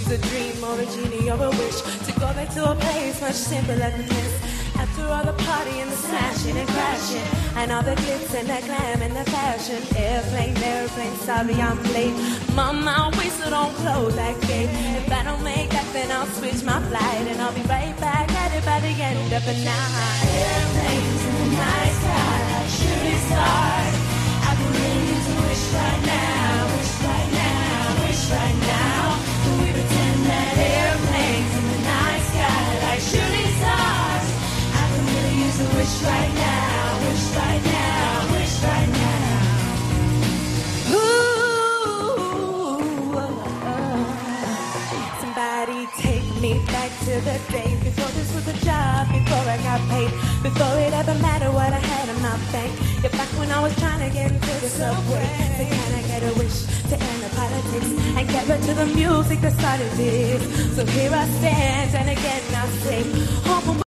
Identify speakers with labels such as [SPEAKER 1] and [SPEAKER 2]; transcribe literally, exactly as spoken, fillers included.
[SPEAKER 1] a dream or a genie or a wish to go back to a place much simpler than this. After all the party and the smashing and crashing and all the glitz and the glam and the fashion, airplane, airplane, sorry I'm late. Mama, I wasted on clothes that gate. If I don't make that, then I'll switch my flight and I'll be right back at it by the end of the night. Airplanes in the night sky like shooting stars. I can really use a wish right now, wish right now, wish right now. Can we pretend that airplanes in the night sky like shooting stars? I can really use a wish right now, wish right now, wish right now. Ooh, somebody take me back to the days before this was a job, before I got paid, before it ever mattered what I had in my bank. Yeah, back when I was trying to get into the subway, so can I get a wish to end the politics and get back to the music that started this? So here I stand, and again I say, oh,